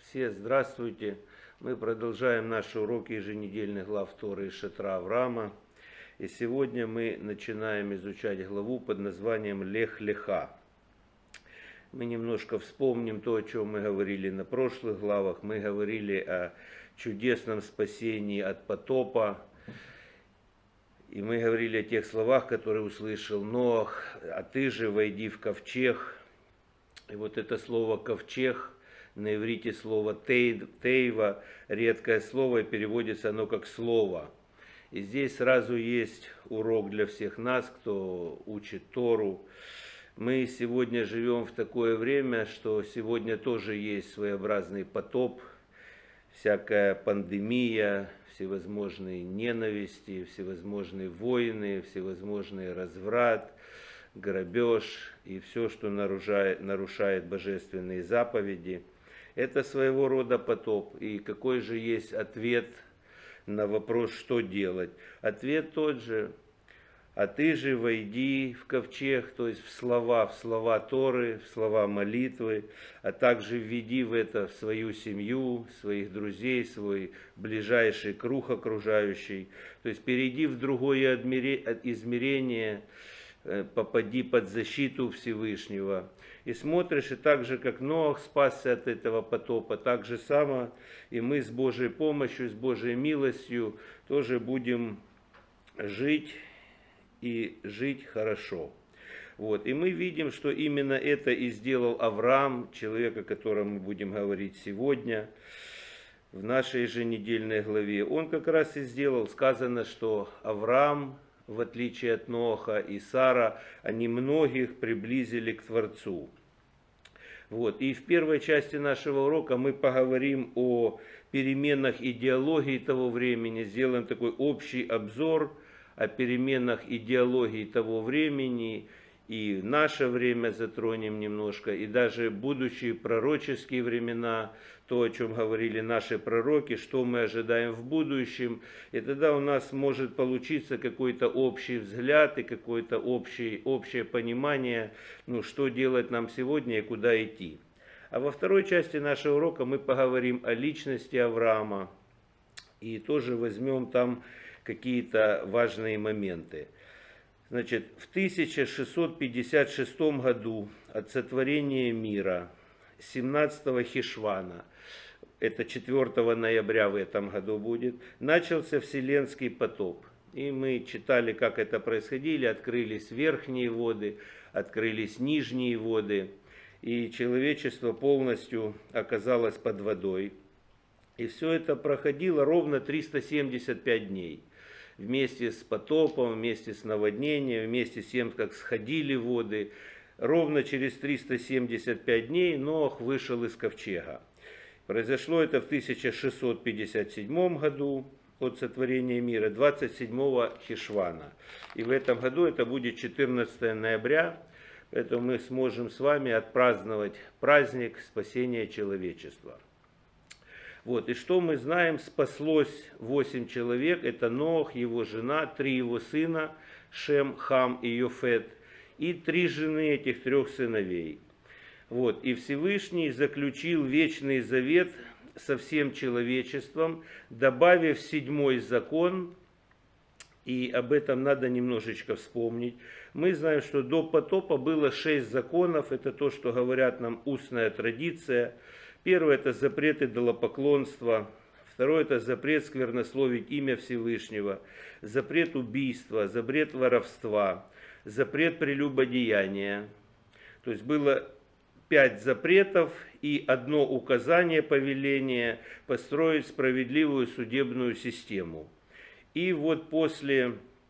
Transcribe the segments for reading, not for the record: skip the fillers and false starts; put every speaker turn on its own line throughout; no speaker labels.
Все здравствуйте! Мы продолжаем наши уроки еженедельных глав Торы из Шатра Авраама. И сегодня мы начинаем изучать главу под названием Лех Леха. Мы немножко вспомним то, о чем мы говорили на прошлых главах. Мы говорили о чудесном спасении от потопа. И мы говорили о тех словах, которые услышал Ноах: «А ты же войди в ковчег». И вот это слово «ковчег», на иврите слово «тейва», редкое слово, и переводится оно как «слово». И здесь сразу есть урок для всех нас, кто учит Тору. Мы сегодня живем в такое время, что сегодня тоже есть своеобразный потоп, всякая пандемия, всевозможные ненависти, всевозможные войны, всевозможный разврат, грабеж и все, что нарушает божественные заповеди. Это своего рода потоп. И какой же есть ответ на вопрос, что делать? Ответ тот же: «А ты же войди в ковчег», то есть в слова Торы, в слова молитвы, а также введи в это в свою семью, своих друзей, свой ближайший круг окружающий. То есть перейди в другое измерение, попади под защиту Всевышнего. И смотришь, и так же, как Ноах спасся от этого потопа, так же само и мы с Божьей помощью, с Божьей милостью тоже будем жить и жить хорошо. Вот. И мы видим, что именно это и сделал Авраам, человек, о котором мы будем говорить сегодня, в нашей еженедельной главе. Он как раз и сделал. Сказано, что Авраам, в отличие от Ноаха и Сара, они многих приблизили к Творцу. Вот. И в первой части нашего урока мы поговорим о переменах идеологии того времени, сделаем такой общий обзор о переменах идеологии того времени, и наше время затронем немножко, и даже будущие пророческие времена, то, о чем говорили наши пророки, что мы ожидаем в будущем. И тогда у нас может получиться какой-то общий взгляд и какое-то общее понимание, что делать нам сегодня и куда идти. А во второй части нашего урока мы поговорим о личности Авраама и тоже возьмем там какие-то важные моменты. Значит, в 1656 году от сотворения мира, 17-го Хешвана, это 4 ноября в этом году будет, начался Вселенский потоп. И мы читали, как это происходило, открылись верхние воды, открылись нижние воды, и человечество полностью оказалось под водой. И все это проходило ровно 375 дней. Вместе с потопом, вместе с наводнением, вместе с тем, как сходили воды, ровно через 375 дней Ноах вышел из ковчега. Произошло это в 1657 году от сотворения мира, 27-го Хешвана. И в этом году это будет 14 ноября, поэтому мы сможем с вами отпраздновать праздник спасения человечества. Вот, и что мы знаем, спаслось 8 человек, это Ноах, его жена, 3 его сына, Шем, Хам и Йофет, и 3 жены этих 3 сыновей. Вот, и Всевышний заключил вечный завет со всем человечеством, добавив 7-й закон, и об этом надо немножечко вспомнить. Мы знаем, что до потопа было 6 законов, это то, что говорят нам устная традиция. Первое – это запрет идолопоклонства. Второе – это запрет сквернословить имя Всевышнего. Запрет убийства, запрет воровства, запрет прелюбодеяния. То есть было 5 запретов и одно указание, повеление построить справедливую судебную систему. И вот после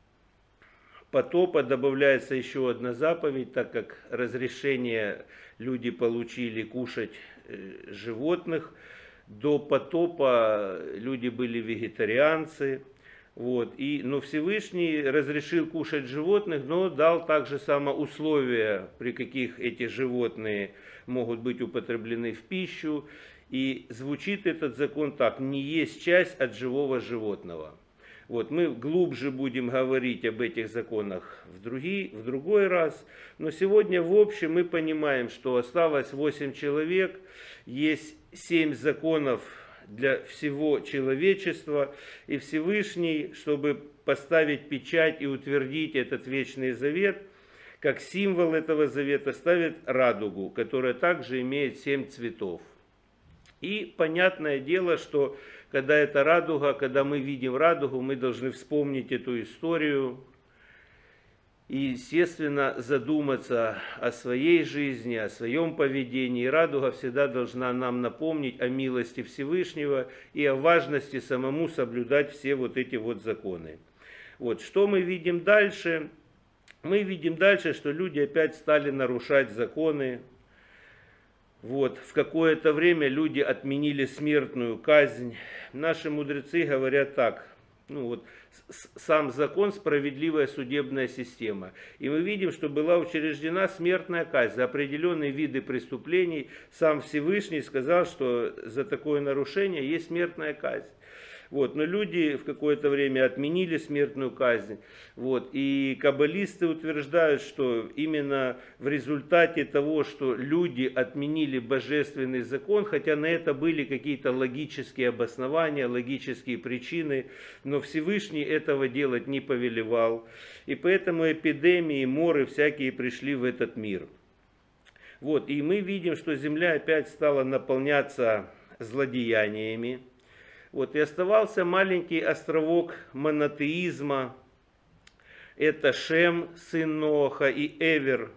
потопа добавляется еще одна заповедь, так как разрешение люди получили кушать животных. До потопа люди были вегетарианцы. Вот, но Всевышний разрешил кушать животных, но дал также само условия, при каких эти животные могут быть употреблены в пищу. И звучит этот закон так: не есть часть от живого животного. Вот, мы глубже будем говорить об этих законах в другой раз. Но сегодня в общем мы понимаем, что осталось 8 человек, есть 7 законов для всего человечества. И Всевышний, чтобы поставить печать и утвердить этот вечный завет, как символ этого завета ставит радугу, которая также имеет 7 цветов. И понятное дело, что когда это радуга, когда мы видим радугу, мы должны вспомнить эту историю и, естественно, задуматься о своей жизни, о своем поведении. Радуга всегда должна нам напомнить о милости Всевышнего и о важности самому соблюдать все вот эти вот законы. Вот, что мы видим дальше? Мы видим дальше, что люди опять стали нарушать законы. Вот, в какое-то время люди отменили смертную казнь. Наши мудрецы говорят так, сам закон — справедливая судебная система. И мы видим, что была учреждена смертная казнь за определенные виды преступлений. Сам Всевышний сказал, что за такое нарушение есть смертная казнь. Вот, но люди в какое-то время отменили смертную казнь. Вот, и каббалисты утверждают, что именно в результате того, что люди отменили божественный закон, хотя на это были какие-то логические обоснования, логические причины, но Всевышний этого делать не повелевал. И поэтому эпидемии, моры всякие пришли в этот мир. Вот, и мы видим, что земля опять стала наполняться злодеяниями. Вот, и оставался маленький островок монотеизма. Это Шем, сын Ноаха, и Эвер.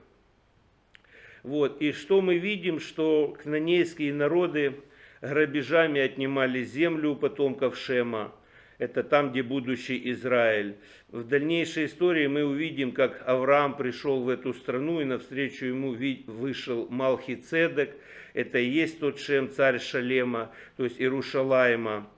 Вот, и что мы видим, что кнаанейские народы грабежами отнимали землю у потомков Шема. Это там, где будущий Израиль. В дальнейшей истории мы увидим, как Авраам пришел в эту страну, и навстречу ему вышел Малхицедек. Это и есть тот Шем, царь Шалема, то есть Иерушалаима.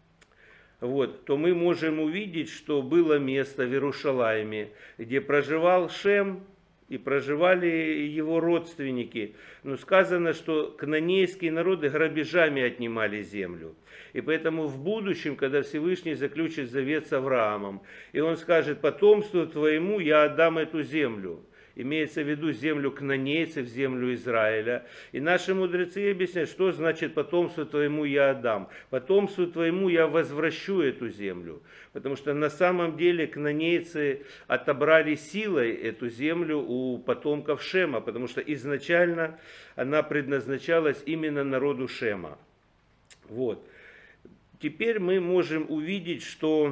Вот, то мы можем увидеть, что было место в Иерушалаиме, где проживал Шем и проживали его родственники. Но сказано, что кнаанейские народы грабежами отнимали землю. И поэтому в будущем, когда Всевышний заключит завет с Авраамом, и он скажет: потомству твоему я отдам эту землю. Имеется в виду землю кнаанейцев, землю Израиля. И наши мудрецы объясняют, что значит потомству твоему я отдам. Потомству твоему я возвращу эту землю. Потому что на самом деле кнаанейцы отобрали силой эту землю у потомков Шема. Потому что изначально она предназначалась именно народу Шема. Вот. Теперь мы можем увидеть, что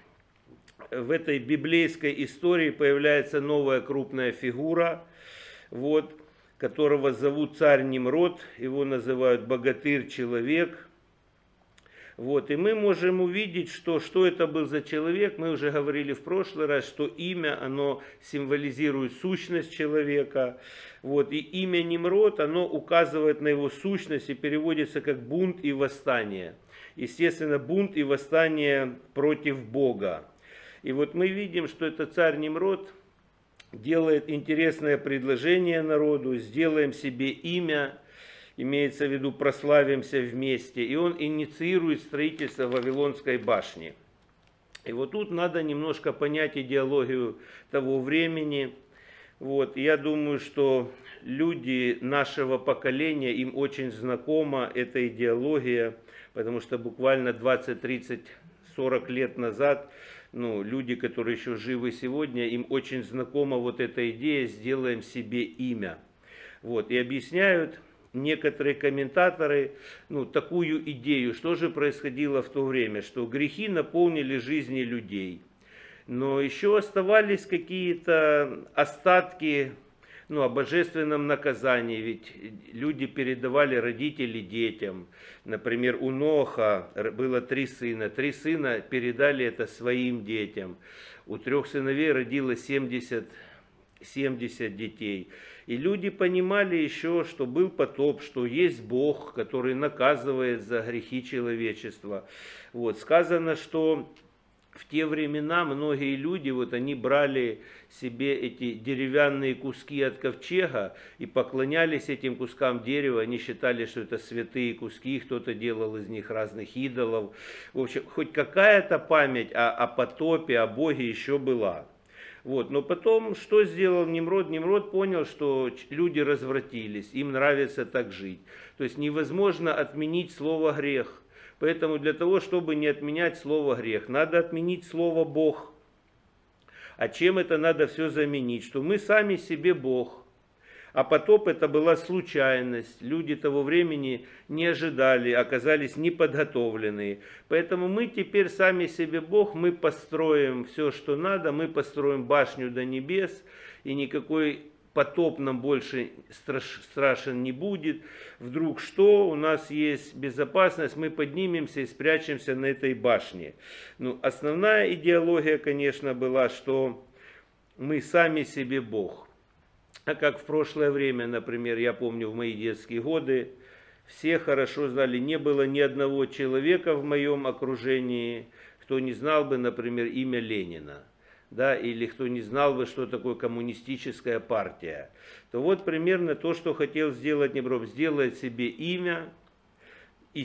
в этой библейской истории появляется новая крупная фигура, вот, которого зовут царь Нимрод, его называют богатырь-человек. Вот, и мы можем увидеть, что это был за человек. Мы уже говорили в прошлый раз, что имя, оно символизирует сущность человека. Вот, и имя Нимрод, оно указывает на его сущность и переводится как бунт и восстание. Естественно, бунт и восстание против Бога. И вот мы видим, что этот царь Нимрод делает интересное предложение народу: сделаем себе имя, имеется в виду прославимся вместе. И он инициирует строительство Вавилонской башни. И вот тут надо немножко понять идеологию того времени. Вот, я думаю, что люди нашего поколения, им очень знакома эта идеология, потому что буквально 20, 30, 40 лет назад люди, которые еще живы сегодня, им очень знакома вот эта идея «сделаем себе имя». Вот, и объясняют некоторые комментаторы такую идею, что же происходило в то время, что грехи наполнили жизни людей, но еще оставались какие-то остатки о божественном наказании, ведь люди передавали родителей детям. Например, у Ноха было 3 сына. 3 сына передали это своим детям. У 3 сыновей родилось 70 детей. И люди понимали еще, что был потоп, что есть Бог, который наказывает за грехи человечества. Вот. Сказано, что в те времена многие люди, вот они брали себе эти деревянные куски от ковчега и поклонялись этим кускам дерева, они считали, что это святые куски, кто-то делал из них разных идолов. В общем, хоть какая-то память о потопе, о Боге еще была. Вот. Но потом, что сделал Nimrod? Nimrod понял, что люди развратились, им нравится так жить. То есть невозможно отменить слово «грех». Поэтому для того, чтобы не отменять слово «грех», надо отменить слово «Бог». А чем это надо все заменить? Что мы сами себе Бог. А потоп это была случайность. Люди того времени не ожидали, оказались неподготовленные. Поэтому мы теперь сами себе Бог, мы построим все, что надо, мы построим башню до небес, и никакой потоп нам больше страшен не будет. Вдруг что, у нас есть безопасность, мы поднимемся и спрячемся на этой башне. Ну, основная идеология, конечно, была, что мы сами себе Бог. А как в прошлое время, например, я помню в мои детские годы, все хорошо знали, не было ни одного человека в моем окружении, кто не знал бы, например, имя Ленина. Да, или кто не знал бы, что такое коммунистическая партия, то вот примерно то, что хотел сделать Nimrod, сделать себе имя, и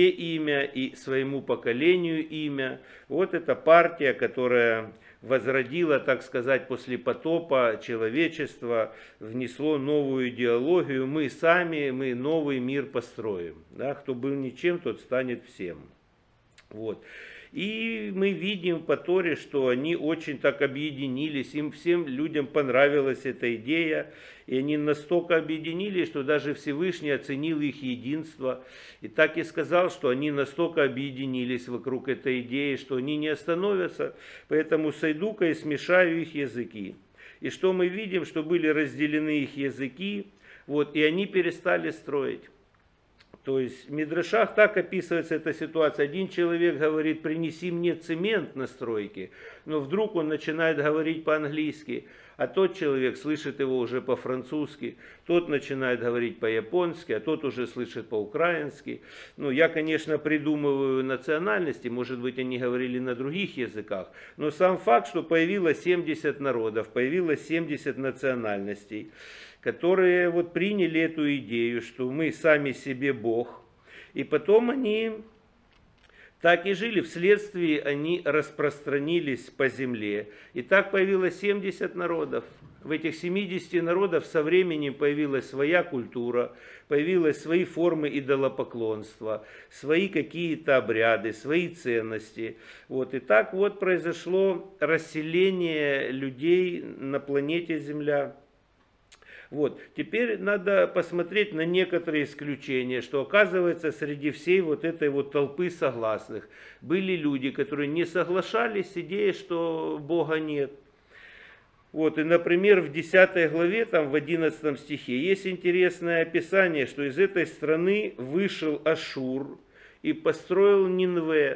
своему поколению имя. Вот эта партия, которая возродила, так сказать, после потопа человечество, внесло новую идеологию, мы новый мир построим. Да, кто был ничем, тот станет всем. Вот. И мы видим по Торе, что они очень так объединились, им всем людям понравилась эта идея, и они настолько объединились, что даже Всевышний оценил их единство, и так и сказал, что они настолько объединились вокруг этой идеи, что они не остановятся, поэтому сойду-ка и смешаю их языки. И что мы видим, что были разделены их языки, вот, и они перестали строить. То есть в Мидрашах так описывается эта ситуация. Один человек говорит: принеси мне цемент на стройке, но вдруг он начинает говорить по-английски, а тот человек слышит его уже по-французски, тот начинает говорить по-японски, а тот уже слышит по-украински. Ну, я, конечно, придумываю национальности, может быть, они говорили на других языках, но сам факт, что появилось 70 народов, появилось 70 национальностей, которые вот приняли эту идею, что мы сами себе Бог. И потом они так и жили, вследствие они распространились по земле. И так появилось 70 народов. В этих 70 народов со временем появилась своя культура, появились свои формы идолопоклонства, свои какие-то обряды, свои ценности. Вот. И так вот произошло расселение людей на планете Земля. Вот. Теперь надо посмотреть на некоторые исключения, что оказывается среди всей вот этой вот толпы согласных были люди, которые не соглашались с идеей, что Бога нет. Вот. И, например, в 10 главе, там в 11 стихе, есть интересное описание, что из этой страны вышел Ашур и построил Нинве,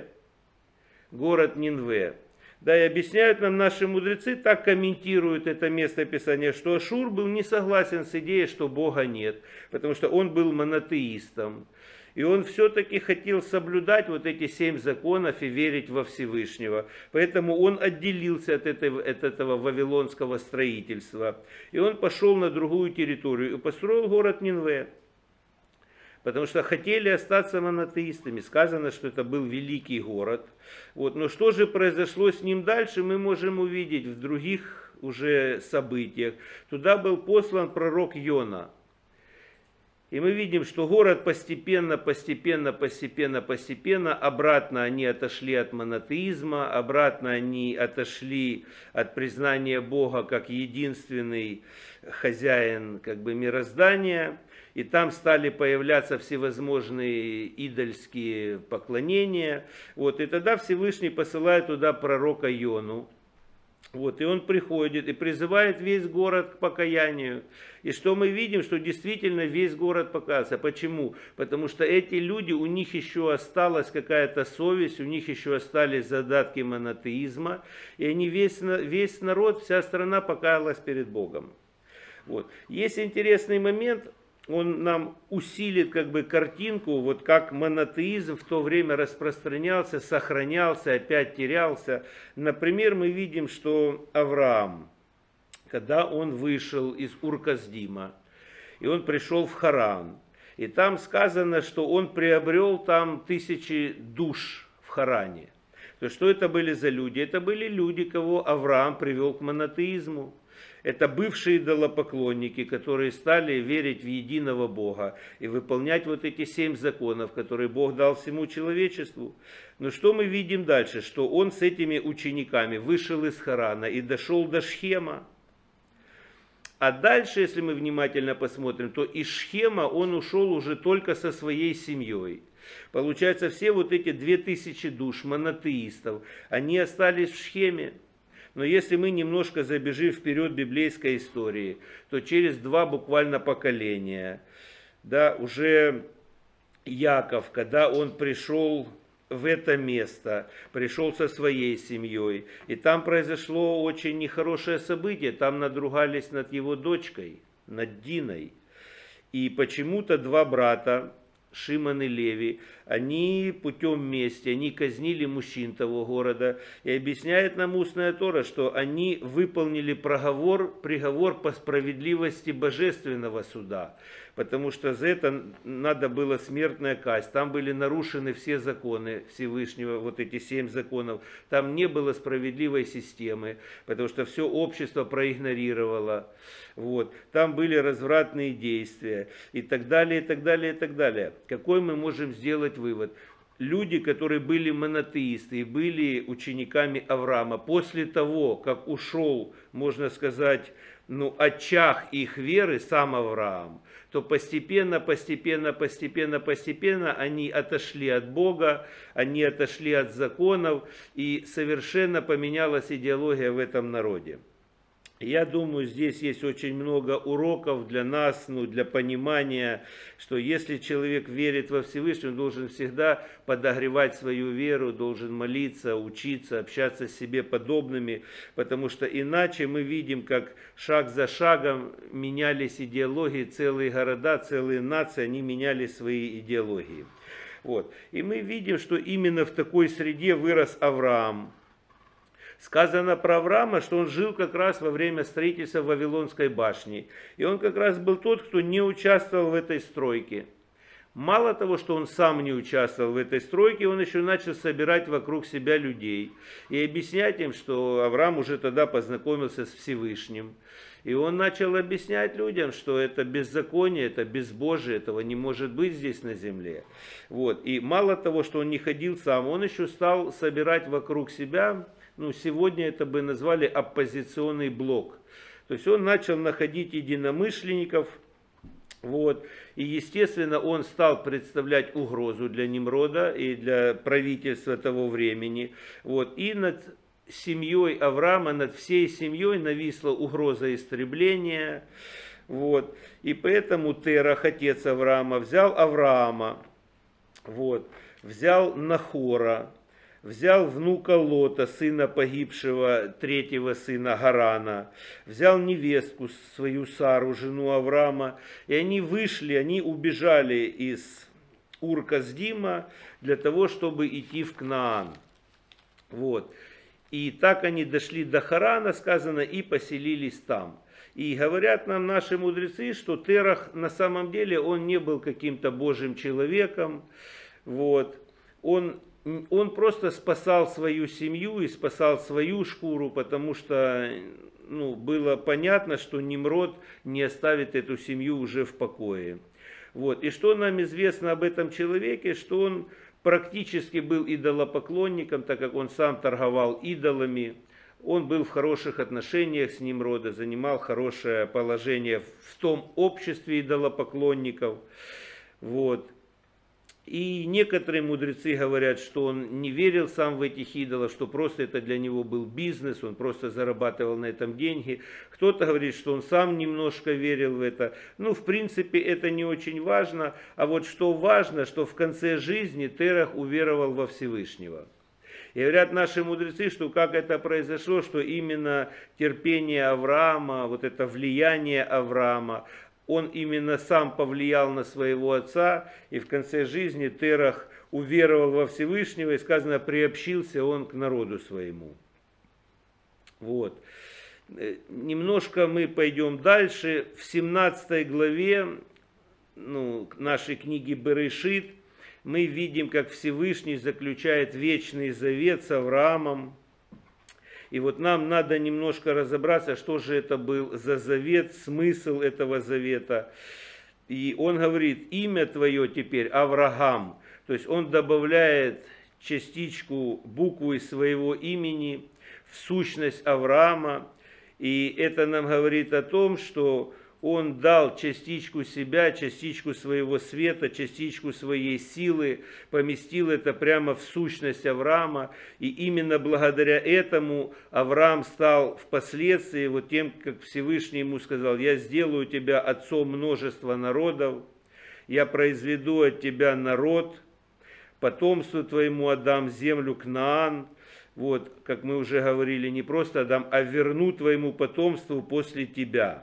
город Нинве. Да, и объясняют нам наши мудрецы, так комментируют это место Писания, что Ашур был не согласен с идеей, что Бога нет, потому что он был монотеистом. И он все-таки хотел соблюдать вот эти 7 законов и верить во Всевышнего. Поэтому он отделился от этого вавилонского строительства. И он пошел на другую территорию и построил город Нинве. Потому что хотели остаться монотеистами. Сказано, что это был великий город. Вот. Но что же произошло с ним дальше, мы можем увидеть в других уже событиях. Туда был послан пророк Йона. И мы видим, что город постепенно обратно они отошли от монотеизма, обратно они отошли от признания Бога как единственный хозяин как бы мироздания. И там стали появляться всевозможные идольские поклонения. Вот, и тогда Всевышний посылает туда пророка Йону. Вот, и он приходит и призывает весь город к покаянию. И что мы видим, что действительно весь город покаялся. Почему? Потому что эти люди, у них еще осталась какая-то совесть, у них еще остались задатки монотеизма. И они весь народ, вся страна покаялась перед Богом. Вот. Есть интересный момент. он нам усилит как бы картинку, вот как монотеизм в то время распространялся, сохранялся, опять терялся. Например, мы видим, что Авраам, когда он вышел из Ур-Касдима, и он пришел в Харан, и там сказано, что он приобрел там 1000 душ в Харане. То есть, что это были за люди? Это были люди, кого Авраам привел к монотеизму. Это бывшие идолопоклонники, которые стали верить в единого Бога и выполнять вот эти 7 законов, которые Бог дал всему человечеству. Но что мы видим дальше? Что он с этими учениками вышел из Харана и дошел до Шхема. А дальше, если мы внимательно посмотрим, то из Шхема он ушел уже только со своей семьей. Получается, все вот эти 2000 душ монотеистов, они остались в Шхеме. Но если мы немножко забежим вперед библейской истории, то через 2 буквально поколения, да, уже Яков, когда он пришел в это место, пришел со своей семьей, и там произошло очень нехорошее событие, там надругались над его дочкой, над Диной. И почему-то 2 брата, Шимон и Леви, они путем мести, они казнили мужчин того города. И объясняет нам устная Тора, что они выполнили приговор по справедливости божественного суда. Потому что за это надо было смертная казнь. Там были нарушены все законы Всевышнего, вот эти 7 законов. Там не было справедливой системы, потому что все общество проигнорировало. Вот. Там были развратные действия и так далее, и так далее, и так далее. Какой мы можем сделать вывод? Люди, которые были монотеисты и были учениками Авраама, после того, как ушел, можно сказать, очаг их веры, сам Авраам, то постепенно они отошли от Бога, они отошли от законов, и совершенно поменялась идеология в этом народе. Я думаю, здесь есть очень много уроков для нас, для понимания, что если человек верит во Всевышнего, он должен всегда подогревать свою веру, должен молиться, учиться, общаться с себе подобными, потому что иначе мы видим, как шаг за шагом менялись идеологии, целые города, целые нации, они меняли свои идеологии. Вот. И мы видим, что именно в такой среде вырос Авраам. Сказано про Авраама, что он жил как раз во время строительства Вавилонской башни. И он как раз был тот, кто не участвовал в этой стройке. Мало того, что он сам не участвовал в этой стройке, он еще начал собирать вокруг себя людей. И объяснять им, что Авраам уже тогда познакомился с Всевышним. И он начал объяснять людям, что это беззаконие, это безбожие, этого не может быть здесь на земле. Вот. И мало того, что он не ходил сам, он еще стал собирать вокруг себя, сегодня это бы назвали оппозиционный блок. То есть он начал находить единомышленников, вот, и естественно он стал представлять угрозу для Нимрода и для правительства того времени. Вот, и над семьей Авраама, над всей семьей нависла угроза истребления. Вот, и поэтому Терах, отец Авраама, взял Авраама, вот, взял Нахора, взял внука Лота, сына погибшего, 3-го сына Гарана, взял невестку свою Сару, жену Авраама, и они вышли, они убежали из Ур-Касдима для того, чтобы идти в Кнаан. Вот. И так они дошли до Харана, сказано, и поселились там. И говорят нам наши мудрецы, что Терах на самом деле он не был каким-то божьим человеком, вот. Он просто спасал свою семью и спасал свою шкуру, потому что было понятно, что Нимрод не оставит эту семью уже в покое. Вот. И что нам известно об этом человеке, что он практически был идолопоклонником, так как он сам торговал идолами. Он был в хороших отношениях с Нимродом, занимал хорошее положение в том обществе идолопоклонников. Вот. И некоторые мудрецы говорят, что он не верил сам в этих идолов, что просто это для него был бизнес, он просто зарабатывал на этом деньги. Кто-то говорит, что он сам немножко верил в это. В принципе, это не очень важно. А вот что важно, что в конце жизни Терах уверовал во Всевышнего. И говорят наши мудрецы, что как это произошло, что именно терпение Авраама, вот это влияние Авраама, он именно сам повлиял на своего отца, и в конце жизни Терах уверовал во Всевышнего, и сказано, приобщился он к народу своему. Вот. Немножко мы пойдем дальше. В 17 главе нашей книги Берешит мы видим, как Всевышний заключает вечный завет с Авраамом. И вот нам надо немножко разобраться, что же это был за завет, смысл этого завета. И он говорит, имя твое теперь Авраам. То есть он добавляет частичку, букву из своего имени в сущность Авраама. И это нам говорит о том, что он дал частичку себя, частичку своего света, частичку своей силы, поместил это прямо в сущность Авраама. И именно благодаря этому Авраам стал впоследствии вот тем, как Всевышний ему сказал, я сделаю тебя отцом множества народов, я произведу от тебя народ, потомству твоему отдам землю Кнаан. Вот, как мы уже говорили, не просто отдам, а верну твоему потомству после тебя.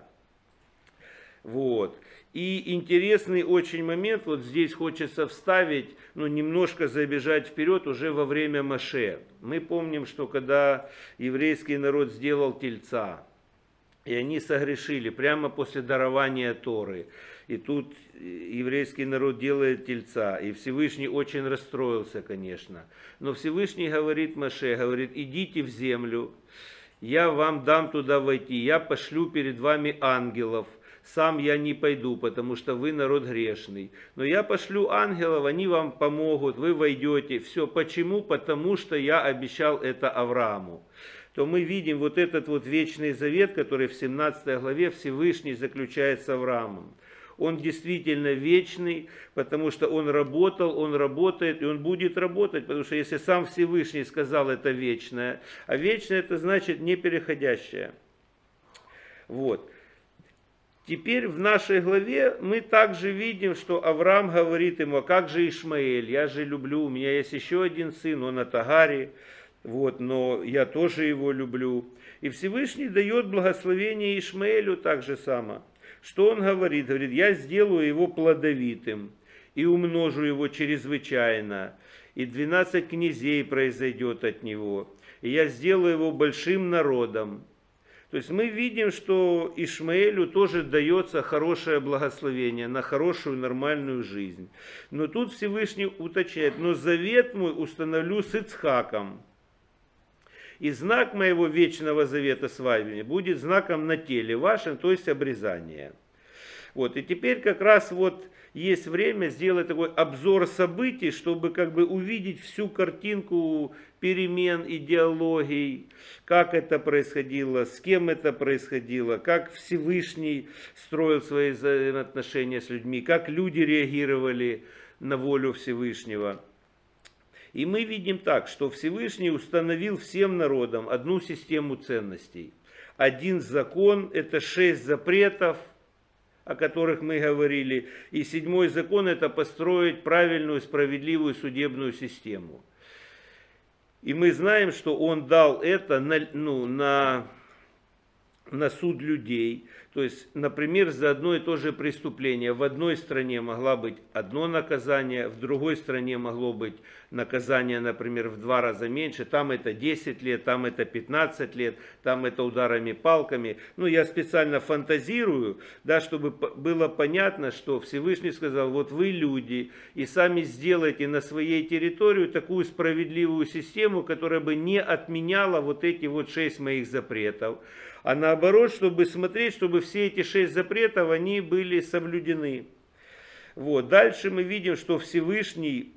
Вот. И интересный очень момент, вот здесь хочется вставить, немножко забежать вперед уже во время Моше. Мы помним, что когда еврейский народ сделал тельца, и они согрешили прямо после дарования Торы, и тут еврейский народ делает тельца, и Всевышний очень расстроился, конечно. Но Всевышний говорит Моше, говорит, идите в землю, я вам дам туда войти, я пошлю перед вами ангелов. Сам я не пойду, потому что вы народ грешный. Но я пошлю ангелов, они вам помогут, вы войдете. Все. Почему? Потому что я обещал это Аврааму. То мы видим вот этот вот вечный завет, который в 17 главе Всевышний заключает с Авраамом. Он действительно вечный, потому что он работал, он работает, и он будет работать, потому что если сам Всевышний сказал это вечное, а вечное это значит непереходящее. Вот. Теперь в нашей главе мы также видим, что Авраам говорит ему, а как же Ишмаэль, я же люблю, у меня есть еще один сын, он от Агари, вот, но я тоже его люблю. И Всевышний дает благословение Ишмаэлю так же само. Что он говорит? Говорит, я сделаю его плодовитым и умножу его чрезвычайно, и 12 князей произойдет от него, и я сделаю его большим народом. То есть мы видим, что Ишмаэлю тоже дается хорошее благословение на хорошую нормальную жизнь. Но тут Всевышний уточняет, но завет мой установлю с Ицхаком. И знак моего вечного завета с вами будет знаком на теле вашем, то есть обрезание. Вот, и теперь как раз вот есть время сделать такой обзор событий, чтобы как бы увидеть всю картинку перемен, идеологий, как это происходило, с кем это происходило, как Всевышний строил свои взаимоотношения с людьми, как люди реагировали на волю Всевышнего. И мы видим так, что Всевышний установил всем народам одну систему ценностей. Один закон, это 6 запретов, о которых мы говорили. И 7-й закон – это построить правильную, справедливую судебную систему. И мы знаем, что он дал это на суд людей. То есть, например, за одно и то же преступление в одной стране могло быть одно наказание, в другой стране могло быть наказание, например, в 2 раза меньше. Там это 10 лет, там это 15 лет, там это ударами палками. Я специально фантазирую, да, чтобы было понятно, что Всевышний сказал, вот вы люди, и сами сделайте на своей территории такую справедливую систему, которая бы не отменяла вот эти вот 6 моих запретов. А наоборот, чтобы смотреть, чтобы все эти 6 запретов, они были соблюдены. Вот. Дальше мы видим, что Всевышний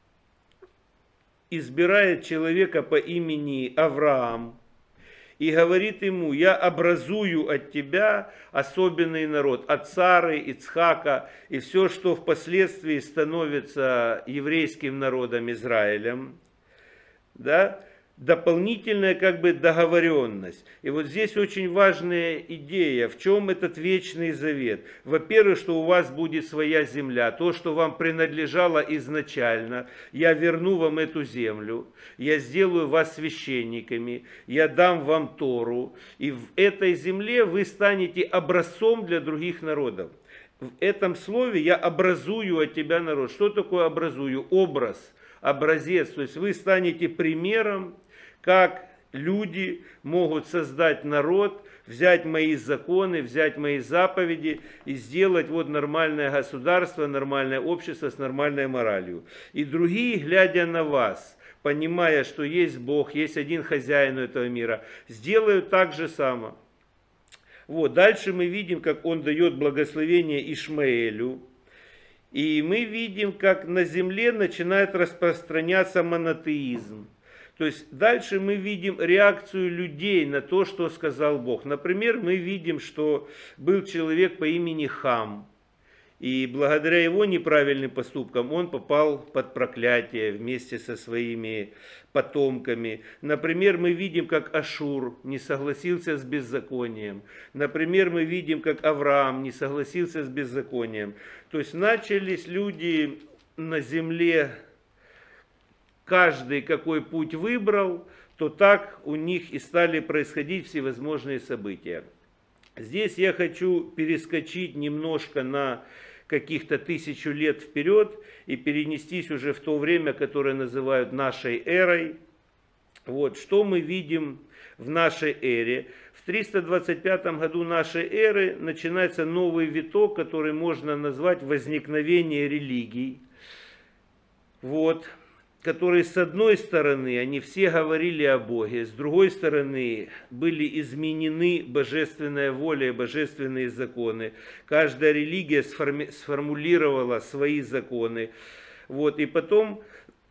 избирает человека по имени Авраам и говорит ему, я образую от тебя особенный народ, от Сары, Ицхака и все, что впоследствии становится еврейским народом Израилем. Да? Дополнительная как бы договоренность. И вот здесь очень важная идея, в чем этот вечный завет. Во-первых, что у вас будет своя земля, то, что вам принадлежало изначально, я верну вам эту землю, я сделаю вас священниками, я дам вам Тору, и в этой земле вы станете образцом для других народов. в этом слове я образую от тебя народ. Что такое образую? Образ, образец. То есть вы станете примером, как люди могут создать народ, взять мои законы, взять мои заповеди и сделать вот нормальное государство, нормальное общество с нормальной моралью. И другие, глядя на вас, понимая, что есть Бог, есть один хозяин этого мира, сделают так же само. Вот, дальше мы видим, как он дает благословение Ишмаэлю. И мы видим, как на земле начинает распространяться монотеизм. То есть дальше мы видим реакцию людей на то, что сказал Бог. Например, мы видим, что был человек по имени Хам. И благодаря его неправильным поступкам он попал под проклятие вместе со своими потомками. Например, мы видим, как Ашур не согласился с беззаконием. Например, мы видим, как Авраам не согласился с беззаконием. То есть начались люди на земле, каждый какой путь выбрал, то так у них и стали происходить всевозможные события. Здесь я хочу перескочить немножко на каких-то 1000 лет вперед и перенестись уже в то время, которое называют нашей эрой. Вот, что мы видим в нашей эре. В 325 году нашей эры начинается новый виток, который можно назвать возникновение религий. Вот, которые с одной стороны, они все говорили о Боге, с другой стороны, были изменены божественная воля и божественные законы. Каждая религия сформулировала свои законы. Вот, и потом,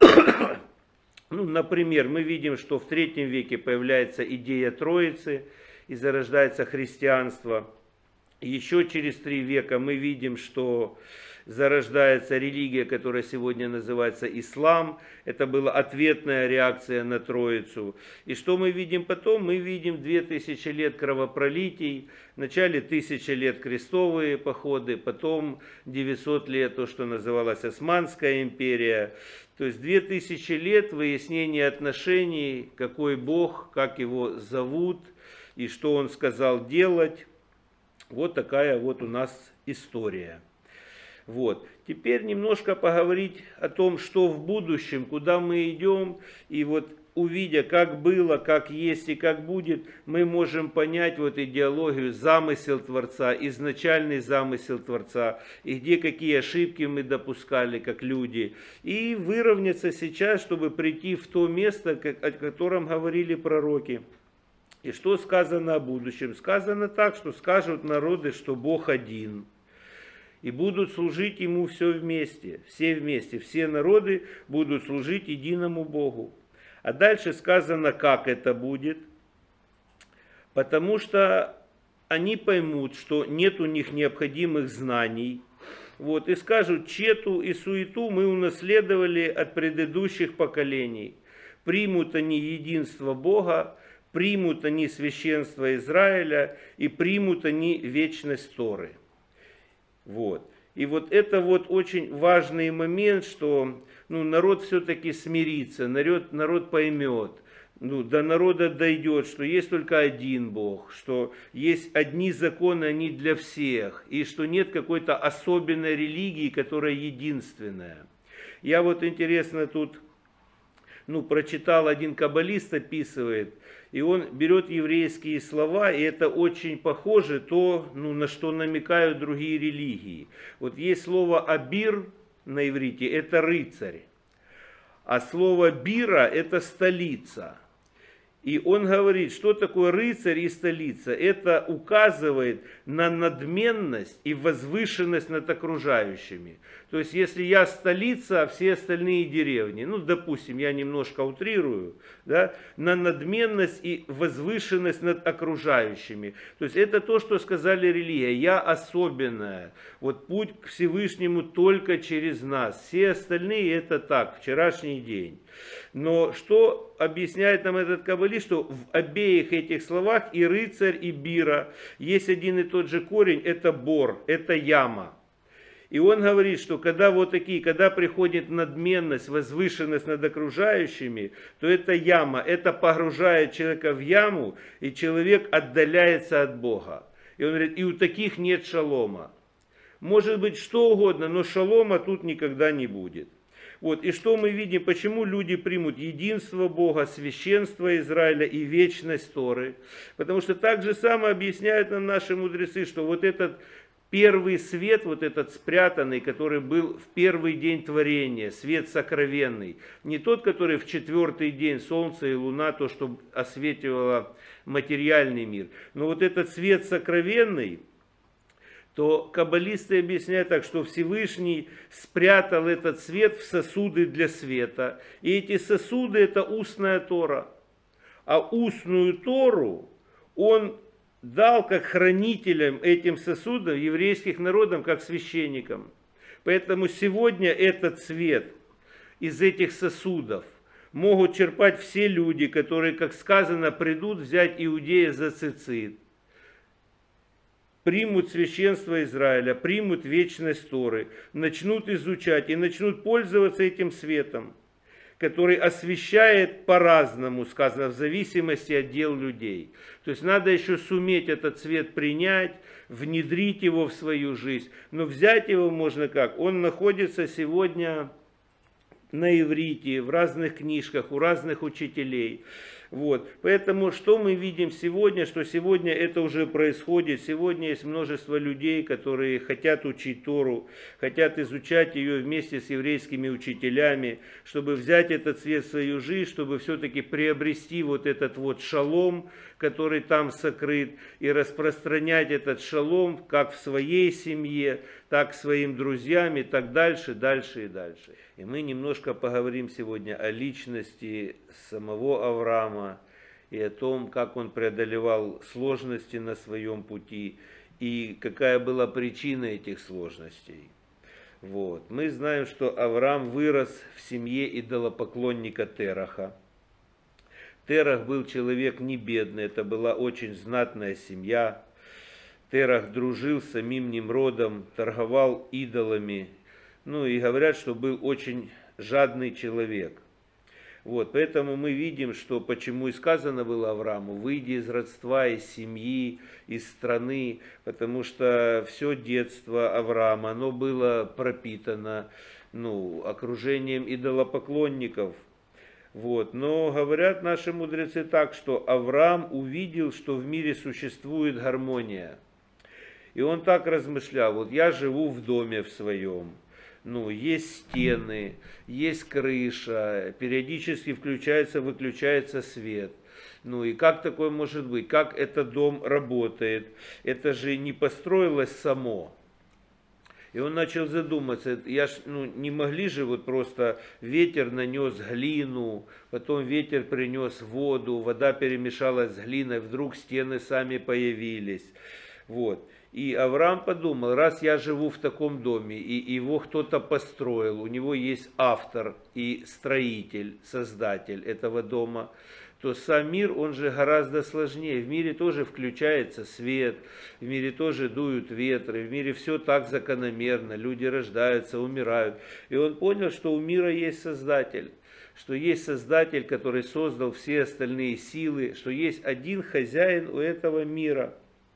ну, например, мы видим, что в 3 веке появляется идея Троицы и зарождается христианство. Еще через 3 века мы видим, что зарождается религия, которая сегодня называется ислам. Это была ответная реакция на Троицу. И что мы видим потом? Мы видим 2000 лет кровопролитий, в начале 1000 лет крестовые походы, потом 900 лет то, что называлось Османская империя. То есть 2000 лет выяснения отношений, какой Бог, как его зовут и что он сказал делать. Вот такая вот у нас история. Вот. Теперь немножко поговорить о том, что в будущем, куда мы идем. И вот увидя, как было, как есть и как будет, мы можем понять вот идеологию, замысел Творца, изначальный замысел Творца, и где какие ошибки мы допускали как люди. И выровняться сейчас, чтобы прийти в то место, о котором говорили пророки. И что сказано о будущем? Сказано так, что скажут народы, что Бог один. И будут служить Ему все вместе, все народы будут служить единому Богу. А дальше сказано, как это будет. Потому что они поймут, что нет у них необходимых знаний. Вот, и скажут, тщету и суету мы унаследовали от предыдущих поколений. Примут они единство Бога, примут они священство Израиля и примут они вечность Торы. Вот. И вот это вот очень важный момент, что народ все-таки смирится, народ поймет, до народа дойдет, что есть только один Бог, что есть одни законы, они для всех, и что нет какой-то особенной религии, которая единственная. Я вот интересно тут прочитал, один каббалист описывает, и он берет еврейские слова, и это очень похоже то, на что намекают другие религии. Вот есть слово «абир» на иврите, это рыцарь, а слово «бира» это столица. И он говорит, что такое рыцарь и столица? Это указывает на надменность и возвышенность над окружающими. То есть, если я столица, а все остальные деревни, допустим, я немножко утрирую, да, на надменность и возвышенность над окружающими. То есть, это то, что сказали религия. Я особенная. Вот путь к Всевышнему только через нас. Все остальные это так, вчерашний день. Но что объясняет нам этот каббалист, что в обеих этих словах и рыцарь, и бира есть один и тот же корень, это бор, это яма. И он говорит, что когда когда приходит надменность, возвышенность над окружающими, то это яма, это погружает человека в яму, и человек отдаляется от Бога. И он говорит, и у таких нет шалома. Может быть что угодно, но шалома тут никогда не будет. Вот, и что мы видим, почему люди примут единство Бога, священство Израиля и вечность Торы. Потому что так же самое объясняют нам наши мудрецы, что вот этот первый свет, вот этот спрятанный, который был в первый день творения, свет сокровенный, не тот, который в четвертый день, солнце и луна, то, что осветило материальный мир, но вот этот свет сокровенный, то каббалисты объясняют так, что Всевышний спрятал этот свет в сосуды для света. И эти сосуды это устная Тора. А устную Тору он дал как хранителям этим сосудам, еврейских народам, как священникам. Поэтому сегодня этот свет из этих сосудов могут черпать все люди, которые, как сказано, придут взять Иудея за цицит, примут священство Израиля, примут вечность Торы, начнут изучать и начнут пользоваться этим светом, который освещает по-разному, сказано, в зависимости от дел людей. То есть надо еще суметь этот свет принять, внедрить его в свою жизнь. Но взять его можно как? Он находится сегодня на иврите, в разных книжках, у разных учителей. Вот. Поэтому что мы видим сегодня, что сегодня это уже происходит. Сегодня есть множество людей, которые хотят учить Тору, хотят изучать ее вместе с еврейскими учителями, чтобы взять этот свет в свою жизнь, чтобы все-таки приобрести вот этот вот шалом, который там сокрыт, и распространять этот шалом как в своей семье, так своим друзьям и так дальше, дальше и дальше. И мы немножко поговорим сегодня о личности самого Авраама и о том, как он преодолевал сложности на своем пути и какая была причина этих сложностей. Вот. Мы знаем, что Авраам вырос в семье идолопоклонника Тераха. Терах был человек не бедный, это была очень знатная семья. Терах дружил с самим Нимродом, торговал идолами. Ну и говорят, что был очень жадный человек. Вот, поэтому мы видим, что почему и сказано было Аврааму, выйди из родства, из семьи, из страны, потому что все детство Авраама, оно было пропитано окружением идолопоклонников. Вот. Но говорят наши мудрецы так, что Авраам увидел, что в мире существует гармония. И он так размышлял, вот я живу в доме в своем, есть стены, есть крыша, периодически выключается свет. И как такое может быть? Как этот дом работает? Это же не построилось само. И он начал задуматься, не могли же вот просто ветер нанес глину, потом ветер принес воду, вода перемешалась с глиной, вдруг стены сами появились. Вот. И Авраам подумал, раз я живу в таком доме, и его кто-то построил, у него есть автор и строитель, создатель этого дома, то сам мир, он же гораздо сложнее. В мире тоже включается свет, в мире тоже дуют ветры, в мире все так закономерно, люди рождаются, умирают. И он понял, что у мира есть создатель, что есть создатель, который создал все остальные силы, что есть один хозяин у этого мира.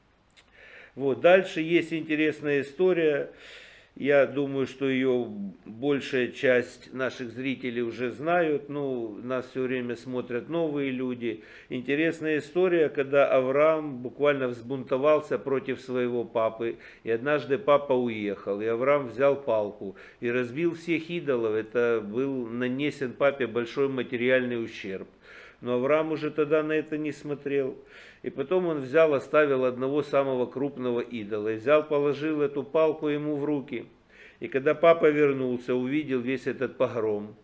Вот. Дальше есть интересная история. Я думаю, что ее большая часть наших зрителей уже знают. Нас все время смотрят новые люди. Интересная история, когда Авраам буквально взбунтовался против своего папы. И однажды папа уехал. И Авраам взял палку и разбил всех идолов. Это был нанесен папе большой материальный ущерб. Но Авраам уже тогда на это не смотрел. И потом он оставил одного самого крупного идола. И положил эту палку ему в руки. И когда папа вернулся, увидел весь этот погром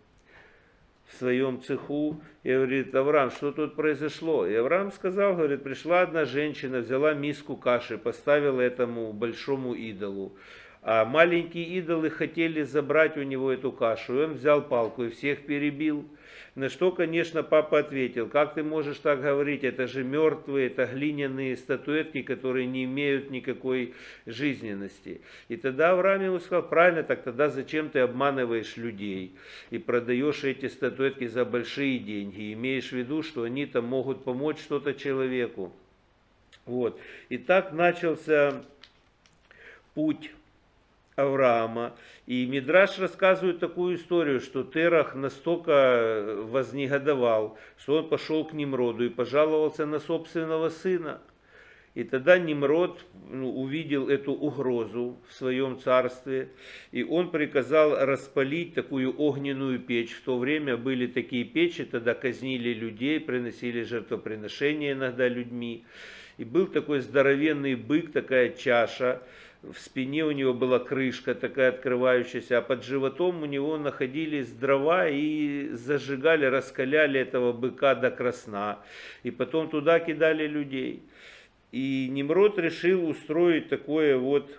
в своем цеху. И говорит, Авраам, что тут произошло? И Авраам сказал, говорит, пришла одна женщина, взяла миску каши, поставила этому большому идолу. А маленькие идолы хотели забрать у него эту кашу. И он взял палку и всех перебил. На что, конечно, папа ответил, как ты можешь так говорить, это же мертвые, это глиняные статуэтки, которые не имеют никакой жизненности. И тогда Авраам ему сказал, правильно, так тогда зачем ты обманываешь людей и продаешь эти статуэтки за большие деньги, и имеешь в виду, что они там могут помочь что-то человеку. Вот. И так начался путь Авраама. И Мидраш рассказывает такую историю, что Терах настолько вознегодовал, что он пошел к Нимроду и пожаловался на собственного сына. И тогда Нимрод увидел эту угрозу в своем царстве, и он приказал распалить такую огненную печь. В то время были такие печи, тогда казнили людей, приносили жертвоприношения иногда людьми. И был такой здоровенный бык, такая чаша, в спине у него была крышка такая открывающаяся, а под животом у него находились дрова и зажигали, раскаляли этого быка до красна. И потом туда кидали людей. И Нимрод решил устроить такое вот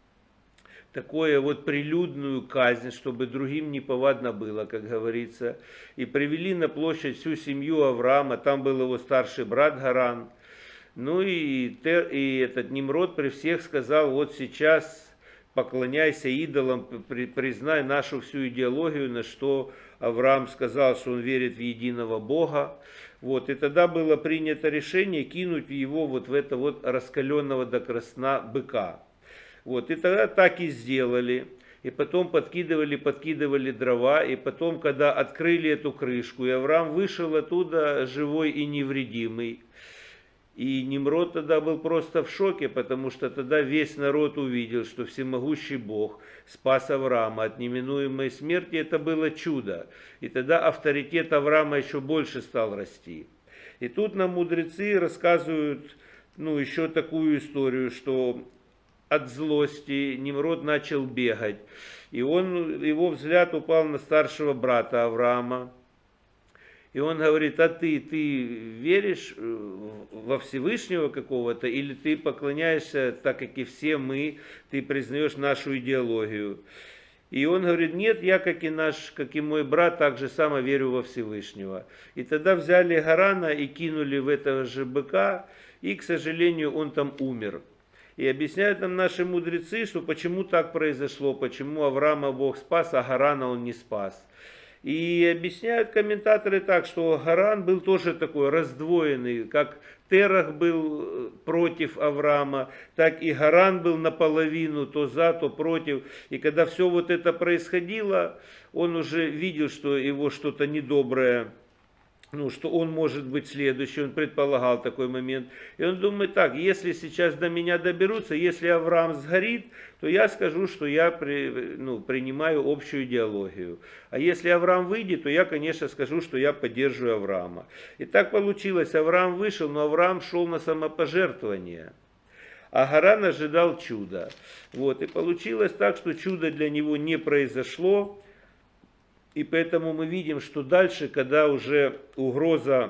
прилюдную казнь, чтобы другим неповадно было, как говорится. И привели на площадь всю семью Авраама, там был его старший брат Гаран. Ну и этот Нимрод при всех сказал: вот сейчас поклоняйся идолам, признай нашу всю идеологию, на что Авраам сказал, что он верит в единого Бога. Вот, и тогда было принято решение кинуть его вот в это вот раскаленного до красна быка. Вот, и тогда так и сделали. И потом подкидывали дрова, и потом, когда открыли эту крышку, и Авраам вышел оттуда живой и невредимый. И Нимрод тогда был просто в шоке, потому что тогда весь народ увидел, что всемогущий Бог спас Авраама от неминуемой смерти. Это было чудо. И тогда авторитет Авраама еще больше стал расти. И тут нам мудрецы рассказывают еще такую историю, что от злости Нимрод начал бегать. И его взгляд упал на старшего брата Авраама. И он говорит: а ты веришь во Всевышнего какого-то, или ты поклоняешься, так как и все мы, ты признаешь нашу идеологию? И он говорит: нет, я, как и мой брат, так же само верю во Всевышнего. И тогда взяли Гарана и кинули в этого же быка, и, к сожалению, он там умер. И объясняют нам наши мудрецы, что почему так произошло, почему Авраама Бог спас, а Гарана он не спас. И объясняют комментаторы так, что Гаран был тоже такой раздвоенный, как Терах был против Авраама, так и Гаран был наполовину, то за, то против. И когда все вот это происходило, он уже видел, что его что-то недоброе, что он может быть следующий, он предполагал такой момент. И он думает так: если сейчас до меня доберутся, если Авраам сгорит, то я скажу, что я принимаю общую идеологию. А если Авраам выйдет, то я, конечно, скажу, что я поддерживаю Авраама. И так получилось, Авраам вышел, но Авраам шел на самопожертвование. А Гаран ожидал чуда. Вот. И получилось так, что чудо для него не произошло. И поэтому мы видим, что дальше, когда уже угроза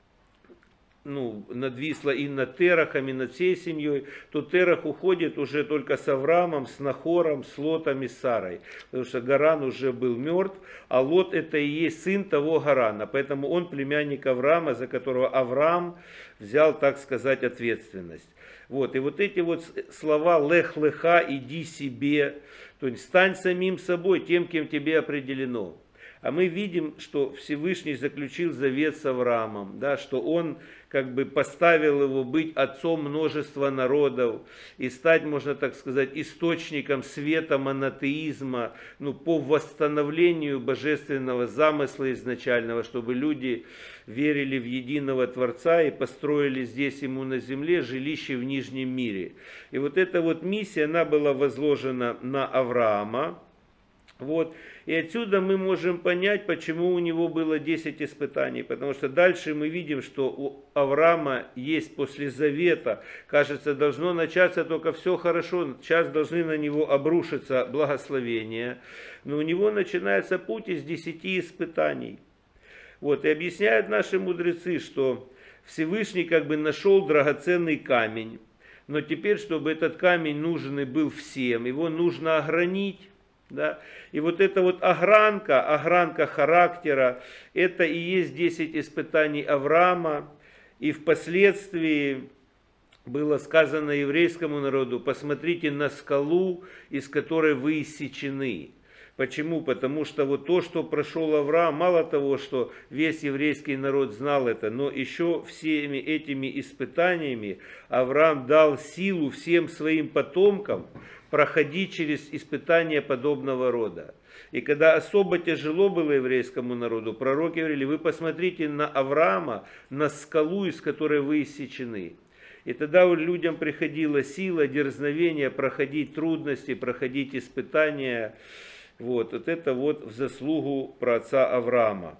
надвисла и над Терахом, и над всей семьей, то Терах уходит уже только с Авраамом, с Нахором, с Лотом и Сарой. Потому что Гаран уже был мертв, а Лот это и есть сын того Гарана. Поэтому он племянник Авраама, за которого Авраам взял, так сказать, ответственность. Вот. И вот эти вот слова «лех леха», «иди себе», то есть «стань самим собой, тем, кем тебе определено». А мы видим, что Всевышний заключил завет с Авраамом, да, что он как бы поставил его быть отцом множества народов и стать, можно так сказать, источником света монотеизма, по восстановлению божественного замысла изначального, чтобы люди верили в единого Творца и построили здесь ему на земле жилище в Нижнем мире. И вот эта вот миссия, она была возложена на Авраама. Вот. И отсюда мы можем понять, почему у него было 10 испытаний. Потому что дальше мы видим, что у Авраама есть после завета, кажется, должно начаться только все хорошо, сейчас должны на него обрушиться благословения. Но у него начинается путь из 10 испытаний. Вот. И объясняют наши мудрецы, что Всевышний как бы нашел драгоценный камень. Но теперь, чтобы этот камень нужный был всем, его нужно огранить. Да? И вот эта вот огранка характера, это и есть 10 испытаний Авраама. И впоследствии было сказано еврейскому народу: посмотрите на скалу, из которой вы иссечены. Почему? Потому что вот то, что прошел Авраам, мало того, что весь еврейский народ знал это, но еще всеми этими испытаниями Авраам дал силу всем своим потомкам проходить через испытания подобного рода. И когда особо тяжело было еврейскому народу, пророки говорили: вы посмотрите на Авраама, на скалу, из которой вы иссечены. И тогда людям приходила сила, дерзновение проходить трудности, проходить испытания. Вот это вот в заслугу праотца Авраама.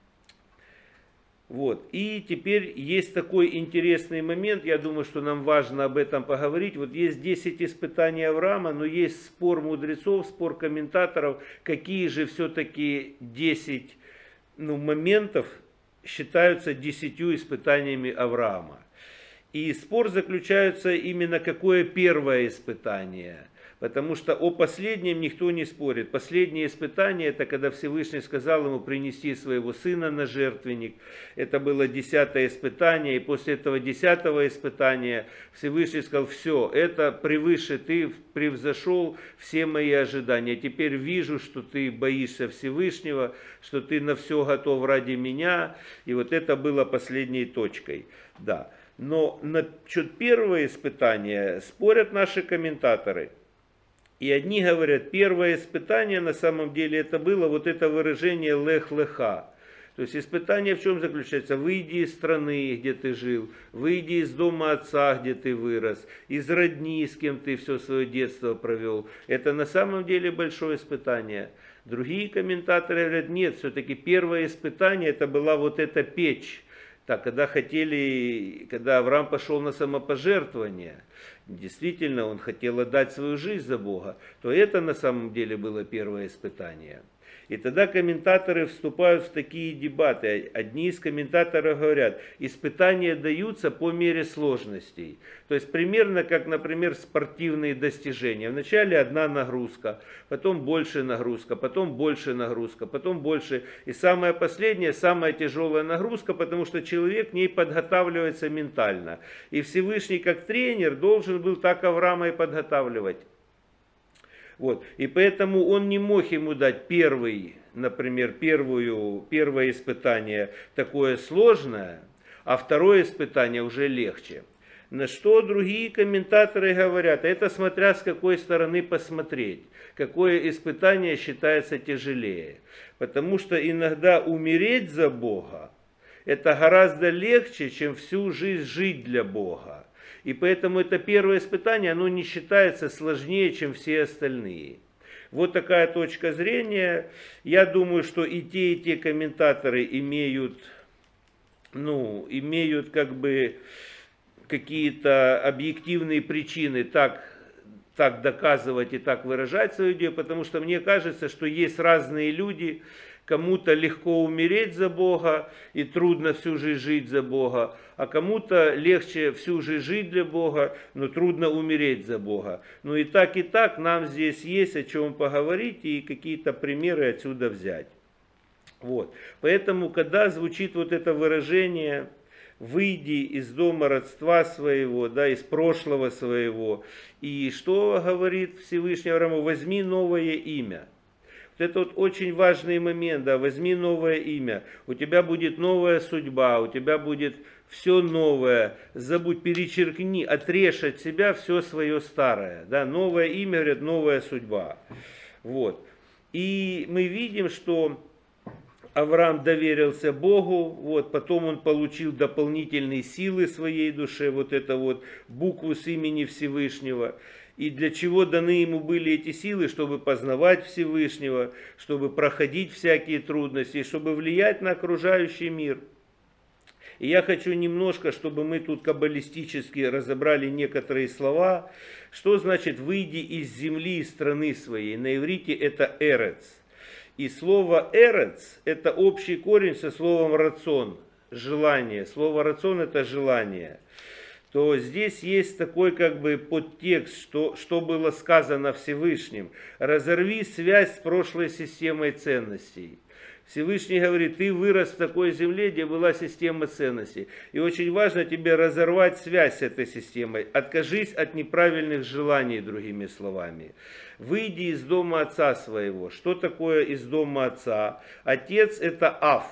Вот. И теперь есть такой интересный момент, я думаю, что нам важно об этом поговорить. Вот есть 10 испытаний Авраама, но есть спор мудрецов, спор комментаторов, какие же все-таки 10 моментов считаются 10 испытаниями Авраама. И спор заключается именно, какое первое испытание. Потому что о последнем никто не спорит. Последнее испытание, это когда Всевышний сказал ему принести своего сына на жертвенник. Это было 10-е испытание. И после этого 10-го испытания Всевышний сказал: все, это превыше, ты превзошел все мои ожидания. Теперь вижу, что ты боишься Всевышнего, что ты на все готов ради меня. И вот это было последней точкой. Да. Но насчет первого испытания спорят наши комментаторы. И одни говорят, первое испытание на самом деле это было вот это выражение лех-леха. То есть испытание в чем заключается? Выйди из страны, где ты жил, выйди из дома отца, где ты вырос, из родни, с кем ты все свое детство провел. Это на самом деле большое испытание. Другие комментаторы говорят, нет, все-таки первое испытание это была вот эта печь. Так, когда Авраам пошел на самопожертвование, действительно он хотел отдать свою жизнь за Бога, то это на самом деле было первое испытание. И тогда комментаторы вступают в такие дебаты. Одни из комментаторов говорят, испытания даются по мере сложностей. То есть примерно как, например, спортивные достижения. Вначале одна нагрузка, потом больше нагрузка, потом больше нагрузка, потом больше. И самая последняя, самая тяжелая нагрузка, потому что человек к ней подготавливается ментально. И Всевышний как тренер должен был так Авраама и подготавливать. Вот. И поэтому он не мог ему дать первое испытание такое сложное, а второе испытание уже легче. На что другие комментаторы говорят, это смотря с какой стороны посмотреть, какое испытание считается тяжелее. Потому что иногда умереть за Бога это гораздо легче, чем всю жизнь жить для Бога. И поэтому это первое испытание, оно не считается сложнее, чем все остальные. Вот такая точка зрения. Я думаю, что и те комментаторы имеют как бы какие-то объективные причины так доказывать и так выражать свою идею, потому что мне кажется, что есть разные люди. Кому-то легко умереть за Бога и трудно всю жизнь жить за Бога, а кому-то легче всю жизнь жить для Бога, но трудно умереть за Бога. Ну и так нам здесь есть о чем поговорить и какие-то примеры отсюда взять. Вот. Поэтому, когда звучит вот это выражение «выйди из дома родства своего», да, из прошлого своего, и что говорит Всевышний Аврааму? «Возьми новое имя». Вот это вот очень важный момент, да, возьми новое имя, у тебя будет новая судьба, у тебя будет все новое, забудь, перечеркни, отрежь от себя все свое старое, да, новое имя, говорят, новая судьба. Вот. И мы видим, что Авраам доверился Богу, вот, потом он получил дополнительные силы своей душе, вот это вот букву с имени Всевышнего. И для чего даны ему были эти силы? Чтобы познавать Всевышнего, чтобы проходить всякие трудности, чтобы влиять на окружающий мир. И я хочу немножко, чтобы мы тут каббалистически разобрали некоторые слова. Что значит «выйди из земли, из страны своей»? На иврите это «эрец». И слово «эрец» это общий корень со словом «рацон», желание. Слово «рацон» это желание. То здесь есть такой как бы подтекст, что было сказано Всевышним. Разорви связь с прошлой системой ценностей. Всевышний говорит, ты вырос в такой земле, где была система ценностей. И очень важно тебе разорвать связь с этой системой. Откажись от неправильных желаний, другими словами. Выйди из дома отца своего. Что такое из дома отца? Отец это Ав.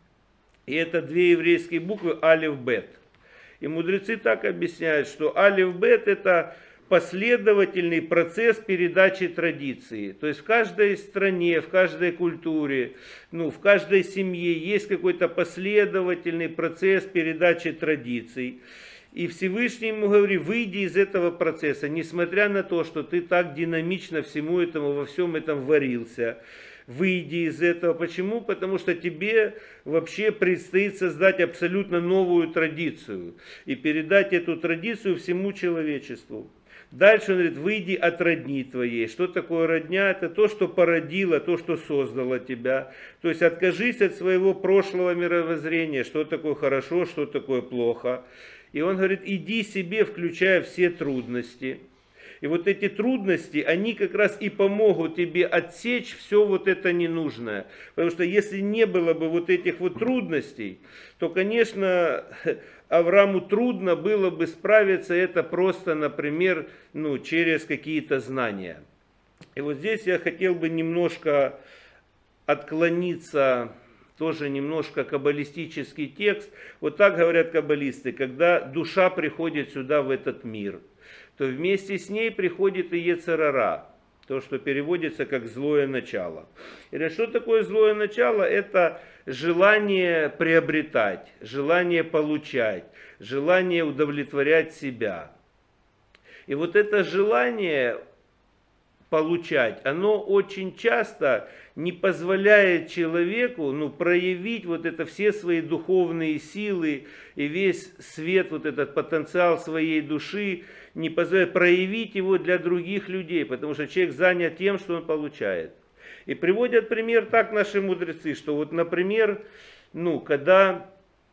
И это две еврейские буквы Алеф Бет. И мудрецы так объясняют, что Алеф Бет это последовательный процесс передачи традиции. То есть в каждой стране, в каждой культуре, в каждой семье есть какой-то последовательный процесс передачи традиций. И Всевышний ему говорит, выйди из этого процесса, несмотря на то, что ты так динамично всему этому, во всем этом варился. Выйди из этого. Почему? Потому что тебе вообще предстоит создать абсолютно новую традицию и передать эту традицию всему человечеству. Дальше он говорит, выйди от родни твоей. Что такое родня? Это то, что породило, то, что создало тебя. То есть откажись от своего прошлого мировоззрения, что такое хорошо, что такое плохо. И он говорит, иди себе, включая все трудности. И вот эти трудности, они как раз и помогут тебе отсечь все вот это ненужное. Потому что если не было бы вот этих вот трудностей, то, конечно, Аврааму трудно было бы справиться это просто, например, через какие-то знания. И вот здесь я хотел бы немножко отклониться, тоже немножко каббалистический текст. Вот так говорят каббалисты, когда душа приходит сюда, в этот мир, то вместе с ней приходит и Йецер ара, то, что переводится как злое начало. И что такое злое начало? Это желание приобретать, желание получать, желание удовлетворять себя. И вот это желание получать, оно очень часто не позволяет человеку проявить вот это все свои духовные силы и весь свет, вот этот потенциал своей души, не позволяет проявить его для других людей, потому что человек занят тем, что он получает. И приводят пример так наши мудрецы, что вот, например, когда,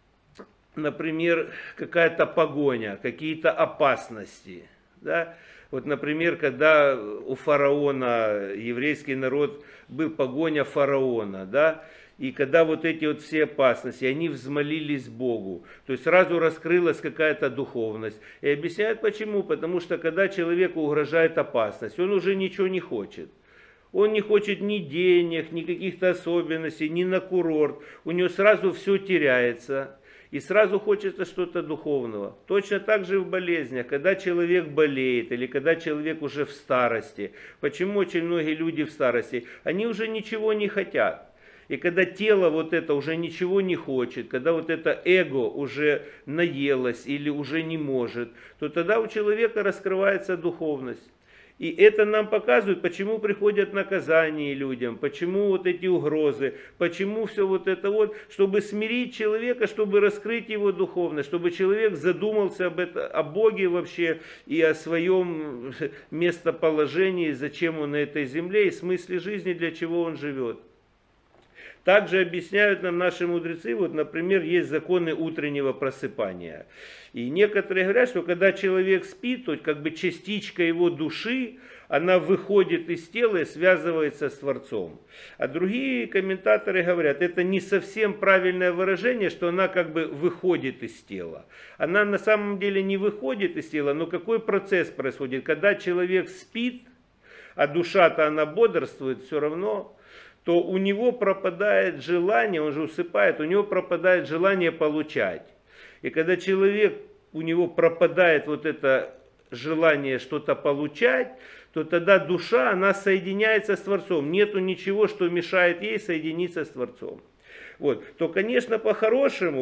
например, какая-то погоня, какие-то опасности, да, вот, например, когда у фараона, еврейский народ, был погоня фараона, да, и когда вот эти вот все опасности, они взмолились Богу, то есть сразу раскрылась какая-то духовность. И объясняют почему, потому что когда человеку угрожает опасность, он уже ничего не хочет. Он не хочет ни денег, ни каких-то особенностей, ни на курорт. У него сразу все теряется. И сразу хочется что-то духовного. Точно так же и в болезнях. Когда человек болеет или когда человек уже в старости. Почему очень многие люди в старости? Они уже ничего не хотят. И когда тело вот это уже ничего не хочет, когда вот это эго уже наелось или уже не может, то тогда у человека раскрывается духовность. И это нам показывает, почему приходят наказания людям, почему вот эти угрозы, почему все вот это вот, чтобы смирить человека, чтобы раскрыть его духовность, чтобы человек задумался о Боге вообще и о своем местоположении, зачем он на этой земле и смысле жизни, для чего он живет. Также объясняют нам наши мудрецы, вот, например, есть законы утреннего просыпания. И некоторые говорят, что когда человек спит, то как бы частичка его души, она выходит из тела и связывается с Творцом. А другие комментаторы говорят, это не совсем правильное выражение, что она как бы выходит из тела. Она на самом деле не выходит из тела, но какой процесс происходит? Когда человек спит, а душа-то она бодрствует все равно, то у него пропадает желание, он же усыпает, у него пропадает желание получать. И когда у него пропадает вот это желание что-то получать, то тогда душа, она соединяется с Творцом. Нету ничего, что мешает ей соединиться с Творцом. Вот. То, конечно, по-хорошему,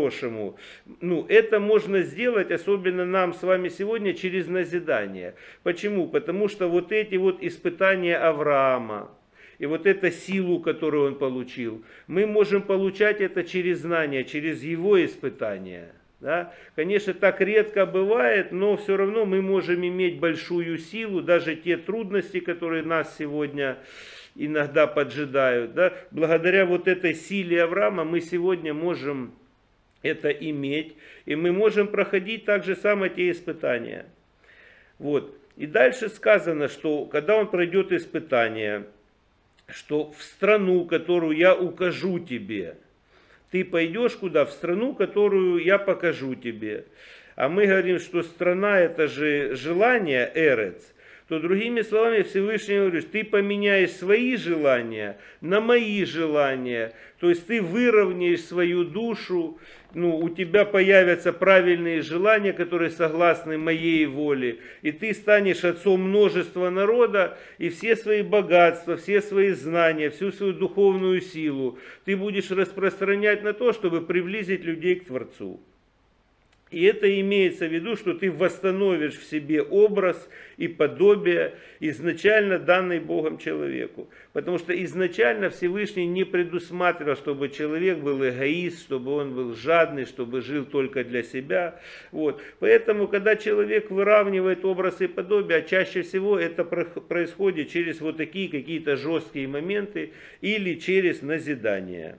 это можно сделать, особенно нам с вами сегодня, через назидание. Почему? Потому что вот эти вот испытания Авраама, и вот эту силу, которую он получил, мы можем получать это через знания, через его испытания. Да? Конечно, так редко бывает, но все равно мы можем иметь большую силу, даже те трудности, которые нас сегодня иногда поджидают. Да? Благодаря вот этой силе Авраама мы сегодня можем это иметь, и мы можем проходить так же самое те испытания. Вот. И дальше сказано, что когда он пройдет испытания, что в страну, которую я укажу тебе, ты пойдешь куда? В страну, которую я покажу тебе. А мы говорим, что страна это же желание, эрец. То другими словами Всевышний говорит, ты поменяешь свои желания на мои желания. То есть ты выровняешь свою душу, у тебя появятся правильные желания, которые согласны моей воле. И ты станешь отцом множества народа, и все свои богатства, все свои знания, всю свою духовную силу ты будешь распространять на то, чтобы приблизить людей к Творцу. И это имеется в виду, что ты восстановишь в себе образ и подобие, изначально данный Богом человеку. Потому что изначально Всевышний не предусматривал, чтобы человек был эгоист, чтобы он был жадный, чтобы жил только для себя. Вот. Поэтому, когда человек выравнивает образ и подобие, чаще всего это происходит через вот такие какие-то жесткие моменты или через назидание.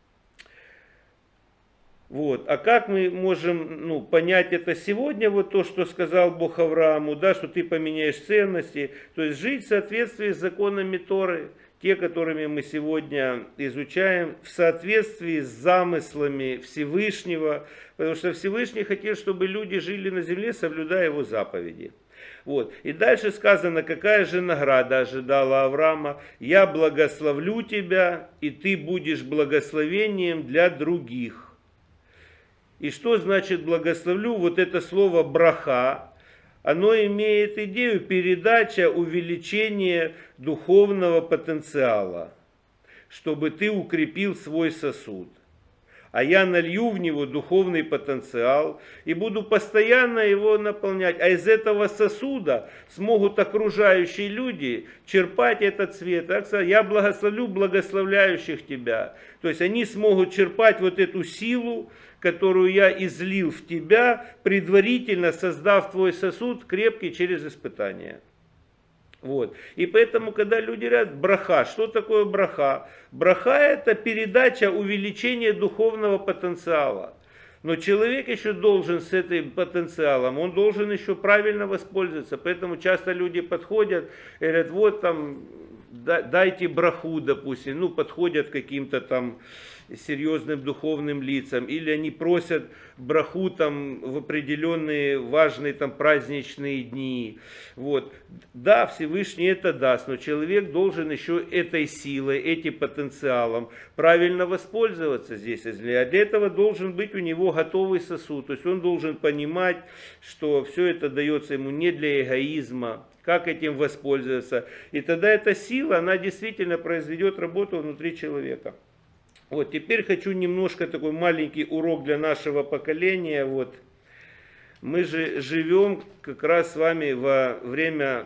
Вот. А как мы можем понять это сегодня, вот то, что сказал Бог Аврааму, да, что ты поменяешь ценности, то есть жить в соответствии с законами Торы, те, которыми мы сегодня изучаем, в соответствии с замыслами Всевышнего, потому что Всевышний хотел, чтобы люди жили на земле, соблюдая его заповеди. Вот. И дальше сказано, какая же награда ожидала Авраама: «Я благословлю тебя, и ты будешь благословением для других». И что значит благословлю? Вот это слово браха, оно имеет идею передача, увеличения духовного потенциала, чтобы ты укрепил свой сосуд. А я налью в него духовный потенциал и буду постоянно его наполнять. А из этого сосуда смогут окружающие люди черпать этот свет. Так сказать, я благословлю благословляющих тебя. То есть они смогут черпать вот эту силу, которую я излил в тебя, предварительно создав твой сосуд крепкий через испытания. Вот. И поэтому, когда люди говорят браха, что такое браха? Браха это передача, увеличение духовного потенциала. Но человек еще должен с этим потенциалом, он должен еще правильно воспользоваться. Поэтому часто люди подходят и говорят, вот там, дайте браху, допустим, подходят к каким-то там серьезным духовным лицам, или они просят браху там в определенные важные там праздничные дни. Вот. Да, Всевышний это даст, но человек должен еще этой силой, этим потенциалом правильно воспользоваться здесь. А для этого должен быть у него готовый сосуд, то есть он должен понимать, что все это дается ему не для эгоизма, как этим воспользоваться. И тогда эта сила, она действительно произведет работу внутри человека. Вот, теперь хочу немножко такой маленький урок для нашего поколения. Вот. Мы же живем как раз с вами во время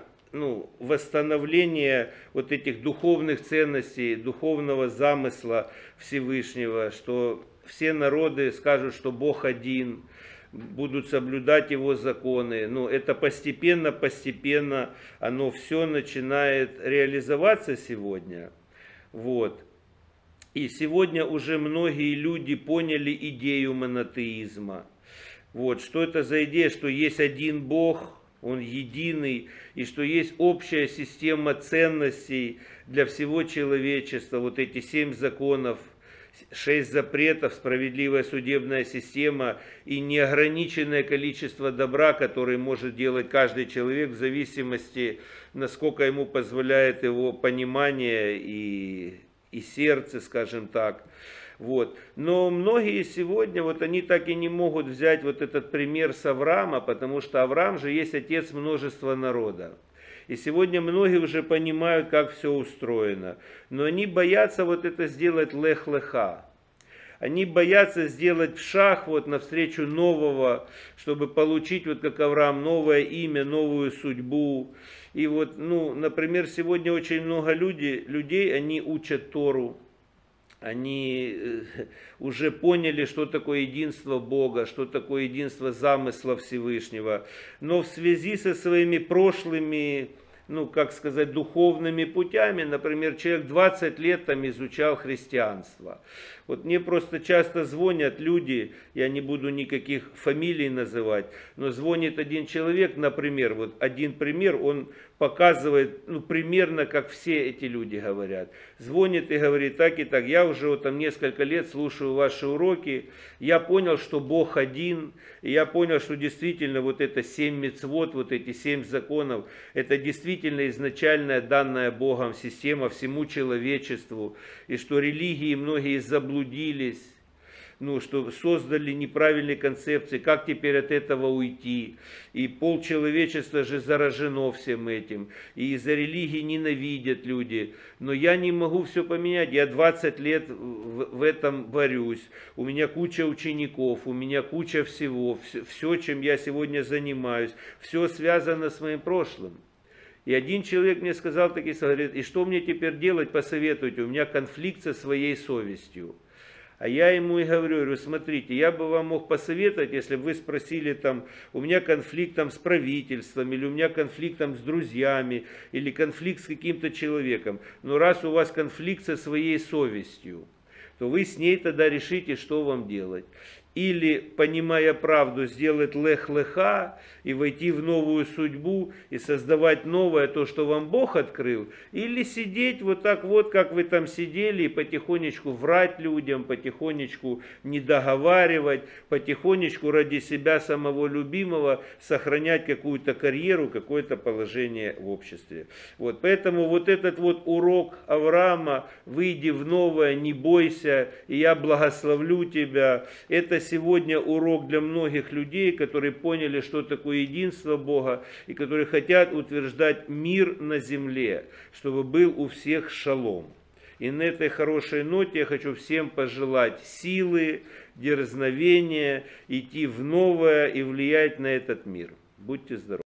восстановления вот этих духовных ценностей, духовного замысла Всевышнего, что все народы скажут, что Бог один, будут соблюдать его законы. Это постепенно оно все начинает реализоваться сегодня. Вот. И сегодня уже многие люди поняли идею монотеизма. Вот, что это за идея, что есть один Бог, Он единый, и что есть общая система ценностей для всего человечества. Вот эти 7 законов, 6 запретов, справедливая судебная система и неограниченное количество добра, которое может делать каждый человек в зависимости, насколько ему позволяет его понимание и сердце, скажем так. Вот. Но многие сегодня, они так и не могут взять вот этот пример с Авраама, потому что Авраам же есть отец множества народа. И сегодня многие уже понимают, как все устроено. Но они боятся вот это сделать лех-леха. Они боятся сделать шаг навстречу нового, чтобы получить, как Авраам, новое имя, новую судьбу. И например, сегодня очень много людей, они учат Тору. Они уже поняли, что такое единство Бога, что такое единство замысла Всевышнего. Но в связи со своими прошлыми, духовными путями, например, человек 20 лет изучал христианство. Мне просто часто звонят люди, я не буду никаких фамилий называть, но звонит один человек, например, один пример, он показывает, ну, примерно как все эти люди говорят. Звонит и говорит так и так. Я уже вот там несколько лет слушаю ваши уроки. Я понял, что Бог один. И я понял, что действительно вот это 7 мицвот, вот эти 7 законов, это действительно изначальная данная Богом система всему человечеству. И что религии многие заблудились. Ну, что создали неправильные концепции, как теперь от этого уйти. И полчеловечества же заражено всем этим. И из-за религии ненавидят люди. Но я не могу все поменять. Я 20 лет в этом борюсь. У меня куча учеников, у меня куча всего. Все, чем я сегодня занимаюсь, все связано с моим прошлым. И один человек мне сказал, таки, говорит, и что мне теперь делать, посоветуйте, у меня конфликт со своей совестью. А я ему и говорю, смотрите, я бы вам мог посоветовать, если бы вы спросили, там, у меня конфликт там, с правительством, или у меня конфликт там, с друзьями, или конфликт с каким-то человеком. Но раз у вас конфликт со своей совестью, то вы с ней тогда решите, что вам делать. Или, понимая правду, сделать лех-леха и войти в новую судьбу и создавать новое, то, что вам Бог открыл. Или сидеть вот так вот, как вы там сидели, и потихонечку врать людям, потихонечку не договаривать, потихонечку ради себя самого любимого сохранять какую-то карьеру, какое-то положение в обществе. Вот, поэтому вот этот вот урок Авраама, выйди в новое, не бойся, и я благословлю тебя, это сегодня урок для многих людей, которые поняли, что такое единство Бога, и которые хотят утверждать мир на земле, чтобы был у всех шалом. И на этой хорошей ноте я хочу всем пожелать силы, дерзновения, идти в новое и влиять на этот мир. Будьте здоровы!